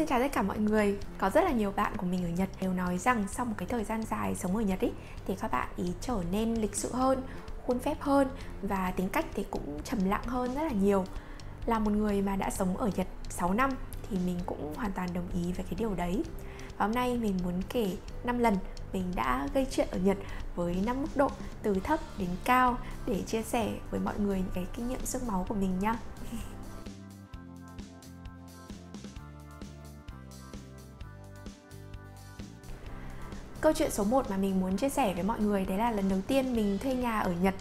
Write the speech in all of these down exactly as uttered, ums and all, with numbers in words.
Xin chào tất cả mọi người. Có rất là nhiều bạn của mình ở Nhật đều nói rằng sau một cái thời gian dài sống ở Nhật ý, thì các bạn ý trở nên lịch sự hơn, khuôn phép hơn và tính cách thì cũng trầm lặng hơn rất là nhiều. Là một người mà đã sống ở Nhật sáu năm thì mình cũng hoàn toàn đồng ý với cái điều đấy. Và hôm nay mình muốn kể năm lần mình đã gây chuyện ở Nhật với năm mức độ từ thấp đến cao để chia sẻ với mọi người những cái kinh nghiệm xương máu của mình nhá. Câu chuyện số một mà mình muốn chia sẻ với mọi người đấy là lần đầu tiên mình thuê nhà ở Nhật.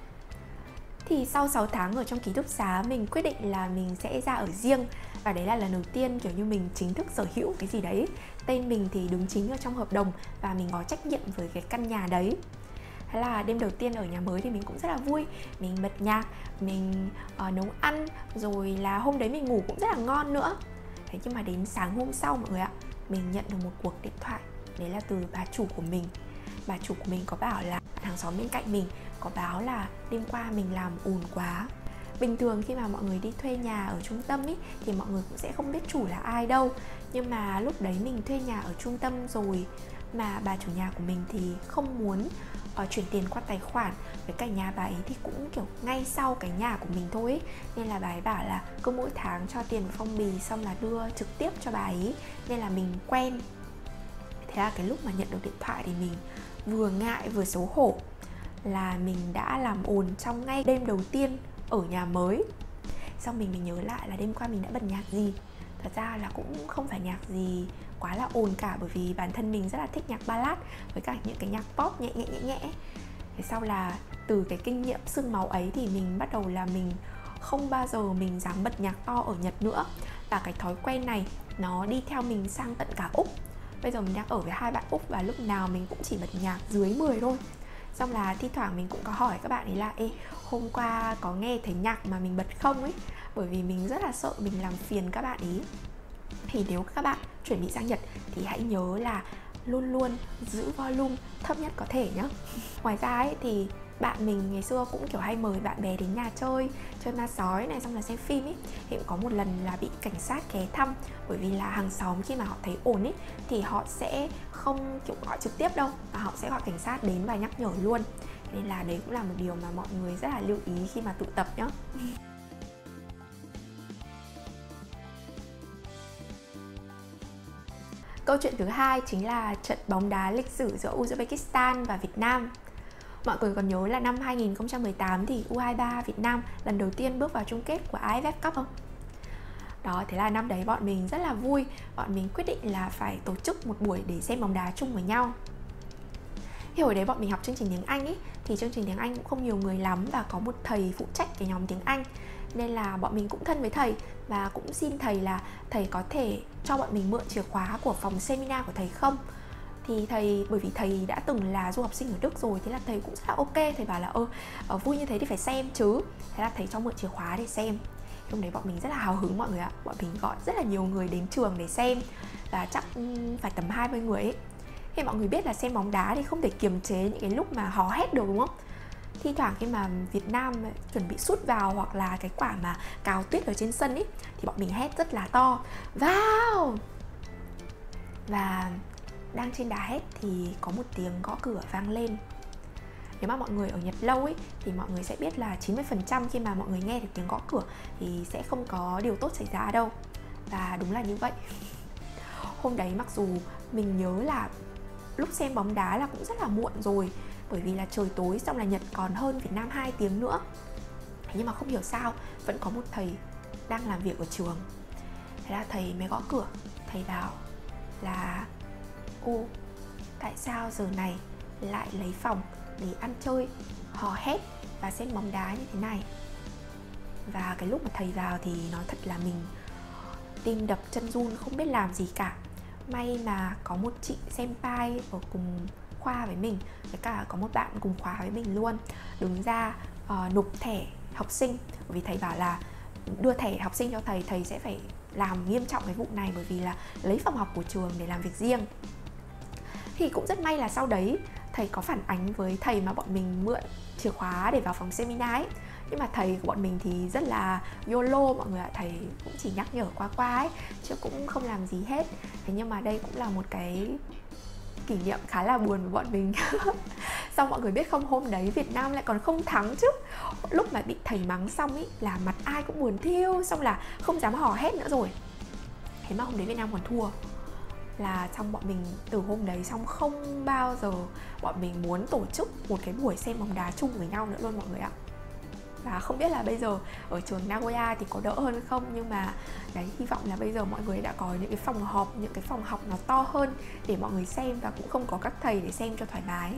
Thì sau sáu tháng ở trong ký túc xá, mình quyết định là mình sẽ ra ở riêng. Và đấy là lần đầu tiên kiểu như mình chính thức sở hữu cái gì đấy. Tên mình thì đứng chính ở trong hợp đồng và mình có trách nhiệm với cái căn nhà đấy. Thế là đêm đầu tiên ở nhà mới thì mình cũng rất là vui. Mình bật nhạc, mình uh, nấu ăn, rồi là hôm đấy mình ngủ cũng rất là ngon nữa. Thế nhưng mà đến sáng hôm sau mọi người ạ, mình nhận được một cuộc điện thoại. Đấy là từ bà chủ của mình. Bà chủ của mình có bảo là hàng xóm bên cạnh mình có báo là đêm qua mình làm ồn quá. Bình thường khi mà mọi người đi thuê nhà ở trung tâm ý, thì mọi người cũng sẽ không biết chủ là ai đâu. Nhưng mà lúc đấy mình thuê nhà ở trung tâm rồi, mà bà chủ nhà của mình thì không muốn uh, chuyển tiền qua tài khoản. Với cả nhà bà ấy thì cũng kiểu ngay sau cái nhà của mình thôi ý. Nên là bà ấy bảo là cứ mỗi tháng cho tiền vào phong bì xong là đưa trực tiếp cho bà ấy. Nên là mình quen. Thế là cái lúc mà nhận được điện thoại thì mình vừa ngại vừa xấu hổ là mình đã làm ồn trong ngay đêm đầu tiên ở nhà mới. Xong mình mới nhớ lại là đêm qua mình đã bật nhạc gì. Thật ra là cũng không phải nhạc gì quá là ồn cả, bởi vì bản thân mình rất là thích nhạc ballad với cả những cái nhạc pop nhẹ nhẹ nhẹ nhẹ. Thế sau là từ cái kinh nghiệm xương máu ấy thì mình bắt đầu là mình không bao giờ mình dám bật nhạc to ở Nhật nữa. Và cái thói quen này nó đi theo mình sang tận cả Úc. Bây giờ mình đang ở với hai bạn Úc và lúc nào mình cũng chỉ bật nhạc dưới mười thôi. Xong là thi thoảng mình cũng có hỏi các bạn ấy là Ê, hôm qua có nghe thấy nhạc mà mình bật không ấy. Bởi vì mình rất là sợ mình làm phiền các bạn ý. Thì nếu các bạn chuẩn bị sang Nhật thì hãy nhớ là luôn luôn giữ volume thấp nhất có thể nhé. Ngoài ra ấy thì bạn mình ngày xưa cũng kiểu hay mời bạn bè đến nhà chơi, chơi ma sói này, xong là xem phim ấy. Thì cũng có một lần là bị cảnh sát ghé thăm. Bởi vì là hàng xóm khi mà họ thấy ồn ấy thì họ sẽ không kiểu gọi trực tiếp đâu, mà họ sẽ gọi cảnh sát đến và nhắc nhở luôn. Nên là đấy cũng là một điều mà mọi người rất là lưu ý khi mà tụ tập nhá. Câu chuyện thứ hai chính là trận bóng đá lịch sử giữa Uzbekistan và Việt Nam. Mọi người còn nhớ là năm hai nghìn không trăm mười tám thì U hai mươi ba Việt Nam lần đầu tiên bước vào chung kết của a ép ép Cup không? Đó, thế là năm đấy bọn mình rất là vui. Bọn mình quyết định là phải tổ chức một buổi để xem bóng đá chung với nhau. Thì hồi đấy bọn mình học chương trình tiếng Anh ấy, thì chương trình tiếng Anh cũng không nhiều người lắm và có một thầy phụ trách cái nhóm tiếng Anh. Nên là bọn mình cũng thân với thầy và cũng xin thầy là thầy có thể cho bọn mình mượn chìa khóa của phòng seminar của thầy không. Thì thầy, bởi vì thầy đã từng là du học sinh ở Đức rồi, thế là thầy cũng rất là ok. Thầy bảo là ơ, vui như thế thì phải xem chứ. Thế là thầy cho mượn chìa khóa để xem. Lúc đấy bọn mình rất là hào hứng mọi người ạ. Bọn mình gọi rất là nhiều người đến trường để xem. Và chắc phải tầm hai mươi người ấy. Thì mọi người biết là xem bóng đá thì không thể kiềm chế những cái lúc mà hò hét được đúng không? Thi thoảng khi mà Việt Nam chuẩn bị sút vào hoặc là cái quả mà cào tuyết ở trên sân ấy thì bọn mình hét rất là to vào. Và đang trên đà hét thì có một tiếng gõ cửa vang lên. Nếu mà mọi người ở Nhật lâu ấy thì mọi người sẽ biết là chín mươi phần trăm khi mà mọi người nghe được tiếng gõ cửa thì sẽ không có điều tốt xảy ra đâu. Và đúng là như vậy. Hôm đấy mặc dù mình nhớ là lúc xem bóng đá là cũng rất là muộn rồi, bởi vì là trời tối, xong là Nhật còn hơn Việt Nam hai tiếng nữa. Thế nhưng mà không hiểu sao vẫn có một thầy đang làm việc ở trường. Thế là thầy mới gõ cửa. Thầy bảo là ô, tại sao giờ này lại lấy phòng để ăn chơi, hò hét và xem bóng đá như thế này? Và cái lúc mà thầy vào thì nói thật là mình tim đập chân run, không biết làm gì cả. May mà có một chị senpai ở cùng khoa với mình, với cả có một bạn cùng khóa với mình luôn, đứng ra uh, nộp thẻ học sinh. Bởi vì thầy bảo là đưa thẻ học sinh cho thầy, thầy sẽ phải làm nghiêm trọng cái vụ này, bởi vì là lấy phòng học của trường để làm việc riêng. Thì cũng rất may là sau đấy thầy có phản ánh với thầy mà bọn mình mượn chìa khóa để vào phòng seminar ấy. Nhưng mà thầy của bọn mình thì rất là YOLO mọi người ạ. Thầy cũng chỉ nhắc nhở qua qua ấy, chứ cũng không làm gì hết. Thế nhưng mà đây cũng là một cái kỷ niệm khá là buồn với bọn mình. Xong mọi người biết không, hôm đấy Việt Nam lại còn không thắng chứ. Lúc mà bị thầy mắng xong ý là mặt ai cũng buồn thiêu, xong là không dám hò hét nữa rồi. Thế mà hôm đấy Việt Nam còn thua. Là xong bọn mình từ hôm đấy xong không bao giờ bọn mình muốn tổ chức một cái buổi xem bóng đá chung với nhau nữa luôn mọi người ạ. Và không biết là bây giờ ở trường Nagoya thì có đỡ hơn không, nhưng mà đấy, hy vọng là bây giờ mọi người đã có những cái phòng họp, những cái phòng học nó to hơn để mọi người xem, và cũng không có các thầy để xem cho thoải mái.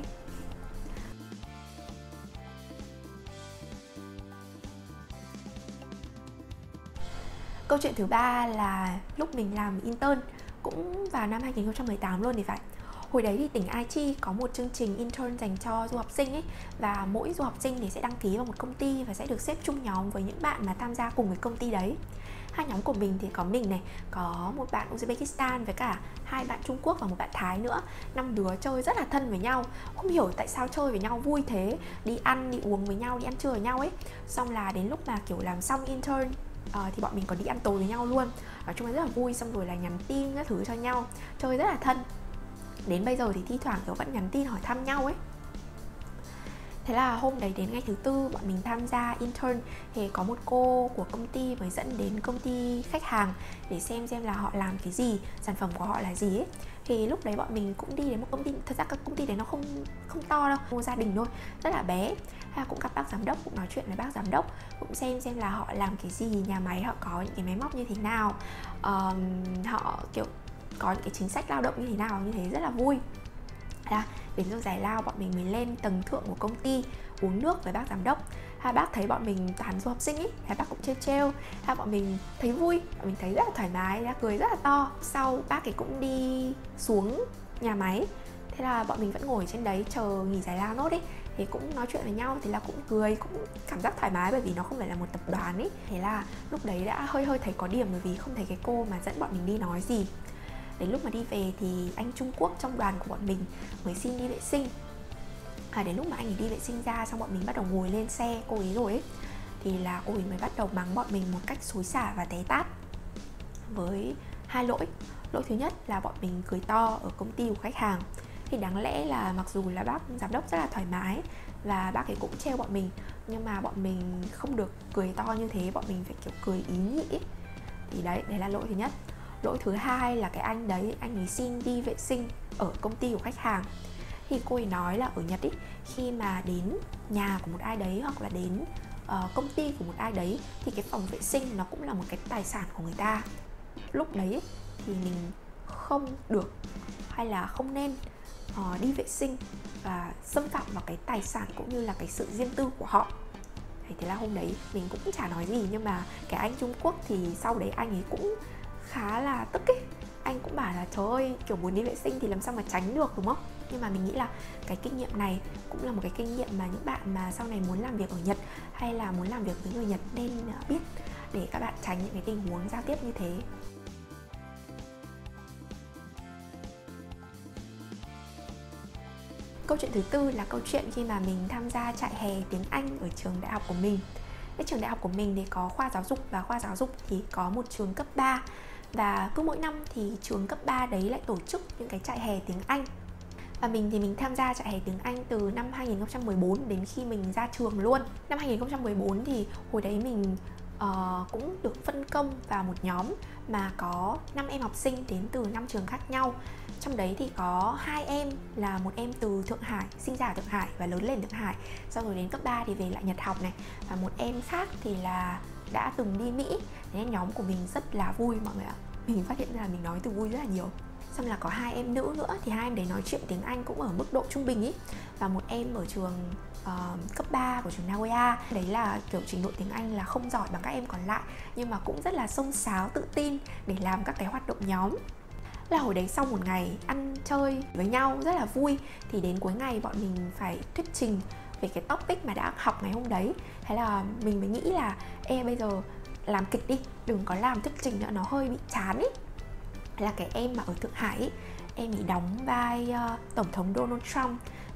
Câu chuyện thứ ba là lúc mình làm intern, cũng vào năm hai nghìn không trăm mười tám luôn thì phải. Hồi đấy thì tỉnh Aichi có một chương trình intern dành cho du học sinh ấy, và mỗi du học sinh thì sẽ đăng ký vào một công ty và sẽ được xếp chung nhóm với những bạn mà tham gia cùng với công ty đấy. Hai nhóm của mình thì có mình này, có một bạn Uzbekistan với cả hai bạn Trung Quốc và một bạn Thái nữa. Năm đứa chơi rất là thân với nhau, không hiểu tại sao chơi với nhau vui thế, đi ăn, đi uống với nhau, đi ăn trưa với nhau ấy. Xong là đến lúc mà kiểu làm xong intern Uh, thì bọn mình còn đi ăn tối với nhau luôn. Nói chung là rất là vui, xong rồi là nhắn tin các thứ cho nhau, chơi rất là thân. Đến bây giờ thì thi thoảng kiểu vẫn nhắn tin hỏi thăm nhau ấy. Thế là hôm đấy đến ngày thứ tư bọn mình tham gia intern, thì có một cô của công ty mới dẫn đến công ty khách hàng để xem xem là họ làm cái gì, sản phẩm của họ là gì ấy. Thì lúc đấy bọn mình cũng đi đến một công ty, thật ra các công ty đấy nó không không to đâu, một gia đình thôi, rất là bé. Thế là cũng gặp bác giám đốc, cũng nói chuyện với bác giám đốc, cũng xem xem là họ làm cái gì, nhà máy họ có những cái máy móc như thế nào, um, họ kiểu có những cái chính sách lao động như thế nào, như thế rất là vui. À, đến giờ giải lao bọn mình mới lên tầng thượng của công ty uống nước với bác giám đốc. Hai bác thấy bọn mình toàn du học sinh ấy, hai bác cũng trêu trêu, hai bọn mình thấy vui, bọn mình thấy rất là thoải mái, đã cười rất là to. Sau bác ấy cũng đi xuống nhà máy, thế là bọn mình vẫn ngồi trên đấy chờ nghỉ giải lao nốt ấy, thì cũng nói chuyện với nhau, thì là cũng cười, cũng cảm giác thoải mái bởi vì nó không phải là một tập đoàn ấy. Thế là lúc đấy đã hơi hơi thấy có điểm, bởi vì không thấy cái cô mà dẫn bọn mình đi nói gì. Đến lúc mà đi về thì anh Trung Quốc trong đoàn của bọn mình mới xin đi vệ sinh. À, đến lúc mà anh ấy đi vệ sinh ra, xong bọn mình bắt đầu ngồi lên xe cô ấy rồi ấy, thì là cô ấy mới bắt đầu mắng bọn mình một cách xối xả và té tát với hai lỗi. Lỗi thứ nhất là bọn mình cười to ở công ty của khách hàng. Thì đáng lẽ là mặc dù là bác giám đốc rất là thoải mái và bác ấy cũng trêu bọn mình, nhưng mà bọn mình không được cười to như thế, bọn mình phải kiểu cười ý nhị ấy. Thì đấy, đấy là lỗi thứ nhất. Lỗi thứ hai là cái anh đấy, anh ấy xin đi vệ sinh ở công ty của khách hàng. Thì cô ấy nói là ở Nhật ý, khi mà đến nhà của một ai đấy hoặc là đến uh, công ty của một ai đấy thì cái phòng vệ sinh nó cũng là một cái tài sản của người ta. Lúc đấy ý, thì mình không được hay là không nên uh, đi vệ sinh và xâm phạm vào cái tài sản cũng như là cái sự riêng tư của họ. Thế là hôm đấy mình cũng chả nói gì, nhưng mà cái anh Trung Quốc thì sau đấy anh ấy cũng khá là tức ấy. Anh cũng bảo là trời ơi, kiểu muốn đi vệ sinh thì làm sao mà tránh được, đúng không? Nhưng mà mình nghĩ là cái kinh nghiệm này cũng là một cái kinh nghiệm mà những bạn mà sau này muốn làm việc ở Nhật hay là muốn làm việc với người Nhật nên biết, để các bạn tránh những cái tình huống giao tiếp như thế. Câu chuyện thứ tư là câu chuyện khi mà mình tham gia trại hè tiếng Anh ở trường đại học của mình. Cái trường đại học của mình thì có khoa giáo dục, và khoa giáo dục thì có một trường cấp ba. Và cứ mỗi năm thì trường cấp ba đấy lại tổ chức những cái trại hè tiếng Anh. Và mình thì mình tham gia trại hè tiếng Anh từ năm hai nghìn không trăm mười bốn đến khi mình ra trường luôn. Năm hai nghìn không trăm mười bốn thì hồi đấy mình uh, cũng được phân công vào một nhóm mà có năm em học sinh đến từ năm trường khác nhau. Trong đấy thì có hai em là một em từ Thượng Hải, sinh ra ở Thượng Hải và lớn lên Thượng Hải, sau rồi đến cấp ba thì về lại Nhật học này. Và một em khác thì là đã từng đi Mỹ. Nên nhóm của mình rất là vui mọi người ạ. Mình phát hiện ra là mình nói từ vui rất là nhiều. Xong là có hai em nữ nữa, thì hai em đấy nói chuyện tiếng Anh cũng ở mức độ trung bình ý. Và một em ở trường uh, cấp ba của trường Nagoya. Đấy là kiểu trình độ tiếng Anh là không giỏi bằng các em còn lại, nhưng mà cũng rất là xông xáo, tự tin để làm các cái hoạt động nhóm. Là hồi đấy sau một ngày ăn chơi với nhau rất là vui, thì đến cuối ngày bọn mình phải thuyết trình về cái topic mà đã học ngày hôm đấy. Thế là mình mới nghĩ là ê, bây giờ làm kịch đi, đừng có làm thuyết trình nữa, nó hơi bị chán ý. Là cái em mà ở Thượng Hải ý, em ấy đóng vai uh, Tổng thống Donald Trump.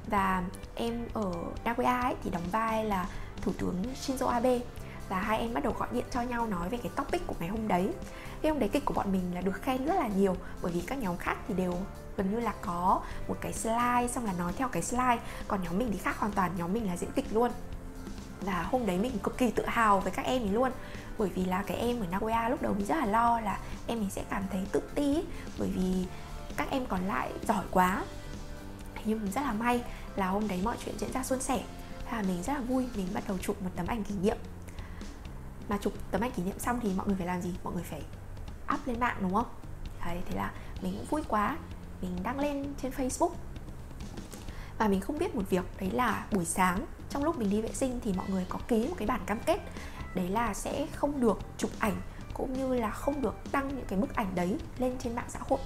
Và em ở Nagoya ấy thì đóng vai là Thủ tướng Shinzo Abe. Và hai em bắt đầu gọi điện cho nhau nói về cái topic của ngày hôm đấy. Cái hôm đấy kịch của bọn mình là được khen rất là nhiều, bởi vì các nhóm khác thì đều gần như là có một cái slide xong là nói theo cái slide, còn nhóm mình thì khác hoàn toàn, nhóm mình là diễn kịch luôn. Và hôm đấy mình cực kỳ tự hào với các em ấy luôn, bởi vì là cái em ở Nagoya lúc đầu mình rất là lo là em mình sẽ cảm thấy tự ti ấy, bởi vì các em còn lại giỏi quá. Nhưng mình rất là may là hôm đấy mọi chuyện diễn ra suôn sẻ, và mình rất là vui. Mình bắt đầu chụp một tấm ảnh kỷ niệm. Mà chụp tấm ảnh kỷ niệm xong thì mọi người phải làm gì? Mọi người phải up lên mạng đúng không? Đấy, thế là mình cũng vui quá, mình đăng lên trên Facebook. Và mình không biết một việc, đấy là buổi sáng trong lúc mình đi vệ sinh thì mọi người có ký một cái bản cam kết, đấy là sẽ không được chụp ảnh cũng như là không được đăng những cái bức ảnh đấy lên trên mạng xã hội.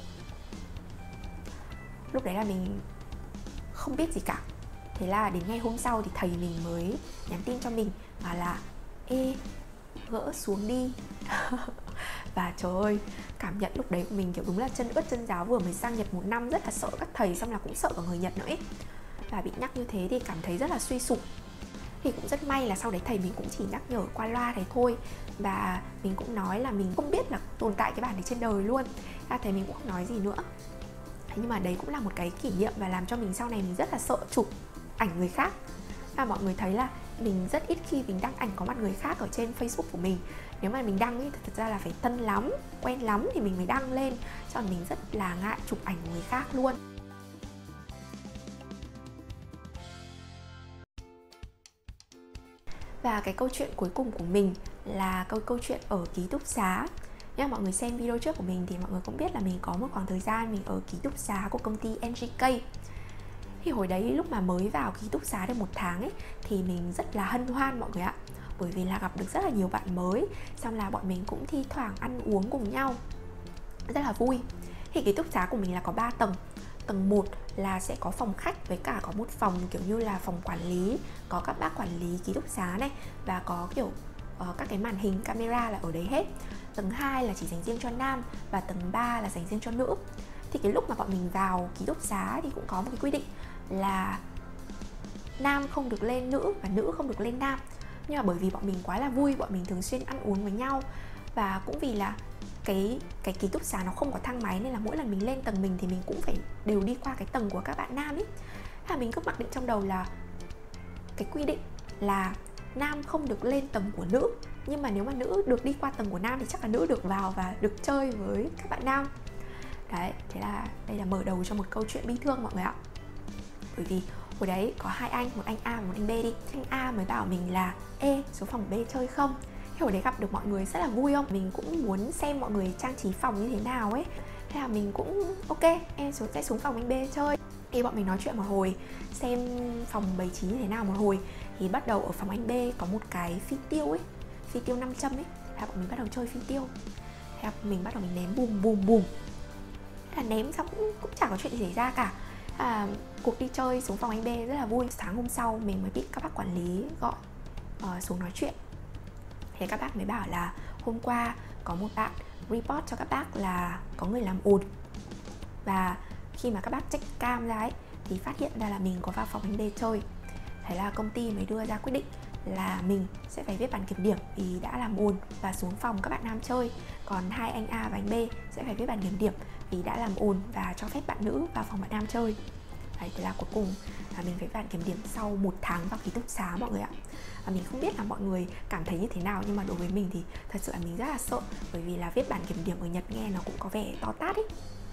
Lúc đấy là mình không biết gì cả. Thế là đến ngày hôm sau thì thầy mình mới nhắn tin cho mình và là ê, gỡ xuống đi. Và trời ơi, cảm nhận lúc đấy của mình kiểu đúng là chân ướt chân ráo, vừa mới sang Nhật một năm, rất là sợ các thầy, xong là cũng sợ cả người Nhật nữa ấy. Và bị nhắc như thế thì cảm thấy rất là suy sụp. Thì cũng rất may là sau đấy thầy mình cũng chỉ nhắc nhở qua loa thế thôi. Và mình cũng nói là mình không biết là tồn tại cái bản này trên đời luôn. Ra thầy mình cũng không nói gì nữa. Thế nhưng mà đấy cũng là một cái kỷ niệm và làm cho mình sau này mình rất là sợ chụp ảnh người khác. Và mọi người thấy là mình rất ít khi mình đăng ảnh có mặt người khác ở trên Facebook của mình. Nếu mà mình đăng ý, thì thật ra là phải thân lắm, quen lắm thì mình mới đăng lên. Cho nên mình rất là ngại chụp ảnh của người khác luôn. Và cái câu chuyện cuối cùng của mình là câu, câu chuyện ở ký túc xá. Nếu mọi người xem video trước của mình thì mọi người cũng biết là mình có một khoảng thời gian mình ở ký túc xá của công ty en giê ca. Thì hồi đấy lúc mà mới vào ký túc xá được một tháng ấy thì mình rất là hân hoan mọi người ạ, bởi vì là gặp được rất là nhiều bạn mới, xong là bọn mình cũng thi thoảng ăn uống cùng nhau, rất là vui. Thì ký túc xá của mình là có ba tầng. Tầng một là sẽ có phòng khách với cả có một phòng kiểu như là phòng quản lý, có các bác quản lý ký túc xá này, và có kiểu uh, các cái màn hình camera là ở đấy hết. Tầng hai là chỉ dành riêng cho nam, và tầng ba là dành riêng cho nữ. Thì cái lúc mà bọn mình vào ký túc xá thì cũng có một cái quy định là nam không được lên nữ và nữ không được lên nam. Nhưng mà bởi vì bọn mình quá là vui, bọn mình thường xuyên ăn uống với nhau, và cũng vì là cái cái ký túc xá nó không có thang máy, nên là mỗi lần mình lên tầng mình thì mình cũng phải đều đi qua cái tầng của các bạn nam ấy. Thế là mình cứ mặc định trong đầu là cái quy định là nam không được lên tầng của nữ, nhưng mà nếu mà nữ được đi qua tầng của nam thì chắc là nữ được vào và được chơi với các bạn nam. Đấy, thế là đây là mở đầu cho một câu chuyện bi thương mọi người ạ. Bởi vì hồi đấy có hai anh, một anh A và một anh B đi. Anh A mới bảo mình là ê, xuống phòng B chơi không? Thế hồi đấy gặp được mọi người rất là vui không? Mình cũng muốn xem mọi người trang trí phòng như thế nào ấy. Thế là mình cũng ok, em xuống, sẽ xuống phòng anh B chơi. Thì bọn mình nói chuyện một hồi, xem phòng bày trí như thế nào một hồi, thì bắt đầu ở phòng anh B có một cái phi tiêu ấy, phi tiêu nam châm ấy. Thế là bọn mình bắt đầu chơi phi tiêu. Thế là mình bắt đầu mình ném bùm bùm bùm. Thế là ném xong cũng, cũng chả có chuyện gì xảy ra cả. À, cuộc đi chơi xuống phòng anh B rất là vui. Sáng hôm sau mình mới bị các bác quản lý gọi uh, xuống nói chuyện. Thế các bác mới bảo là hôm qua có một bạn report cho các bác là có người làm ồn. Và khi mà các bác check cam ra ấy thì phát hiện ra là mình có vào phòng anh B chơi. Thế là công ty mới đưa ra quyết định là mình sẽ phải viết bản kiểm điểm vì đã làm ồn và xuống phòng các bạn nam chơi. Còn hai anh A và anh B sẽ phải viết bản kiểm điểm vì đã làm ồn và cho phép bạn nữ vào phòng bạn nam chơi. Đấy, thế là cuối cùng là mình phải viết bản kiểm điểm sau một tháng vào ký túc xá mọi người ạ. Và mình không biết là mọi người cảm thấy như thế nào, nhưng mà đối với mình thì thật sự là mình rất là sợ, bởi vì là viết bản kiểm điểm ở Nhật nghe nó cũng có vẻ to tát ấy.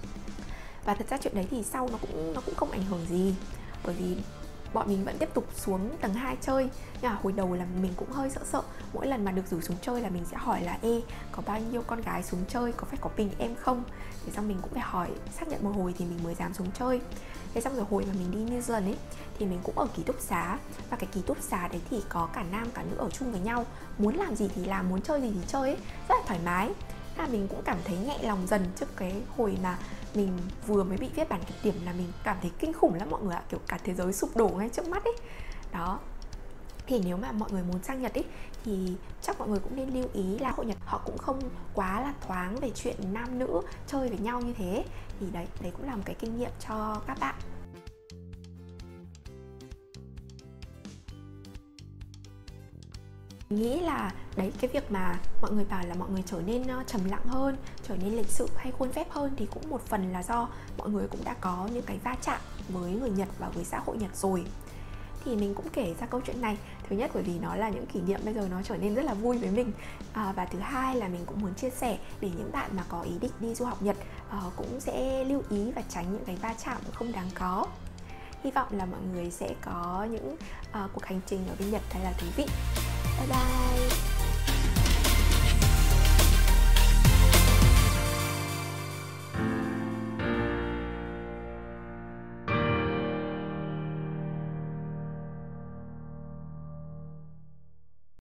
Và thật ra chuyện đấy thì sau nó cũng nó cũng không ảnh hưởng gì, bởi vì bọn mình vẫn tiếp tục xuống tầng hai chơi. Nhưng mà hồi đầu là mình cũng hơi sợ sợ. Mỗi lần mà được rủ xuống chơi là mình sẽ hỏi là ê, có bao nhiêu con gái xuống chơi, có phải có mình em không? Thế xong mình cũng phải hỏi, xác nhận một hồi thì mình mới dám xuống chơi. Thế xong rồi hồi mà mình đi New Zealand ấy thì mình cũng ở ký túc xá. Và cái ký túc xá đấy thì có cả nam cả nữ ở chung với nhau. Muốn làm gì thì làm, muốn chơi gì thì chơi ấy, rất là thoải mái. Thế là mình cũng cảm thấy nhẹ lòng dần trước cái hồi mà mình vừa mới bị viết bản kiểm điểm, là mình cảm thấy kinh khủng lắm mọi người ạ. Kiểu cả thế giới sụp đổ ngay trước mắt ấy. Đó. Thì nếu mà mọi người muốn sang Nhật ấy thì chắc mọi người cũng nên lưu ý là hội Nhật họ cũng không quá là thoáng về chuyện nam nữ chơi với nhau như thế. Thì đấy, đấy cũng là một cái kinh nghiệm cho các bạn. Nghĩ là đấy, cái việc mà mọi người bảo là mọi người trở nên uh, trầm lặng hơn, trở nên lịch sự hay khuôn phép hơn thì cũng một phần là do mọi người cũng đã có những cái va chạm với người Nhật và với xã hội Nhật rồi. Thì mình cũng kể ra câu chuyện này, thứ nhất bởi vì nó là những kỷ niệm bây giờ nó trở nên rất là vui với mình, à, và thứ hai là mình cũng muốn chia sẻ để những bạn mà có ý định đi du học Nhật uh, cũng sẽ lưu ý và tránh những cái va chạm không đáng có. Hy vọng là mọi người sẽ có những uh, cuộc hành trình ở bên Nhật thật là thú vị. Bye bye!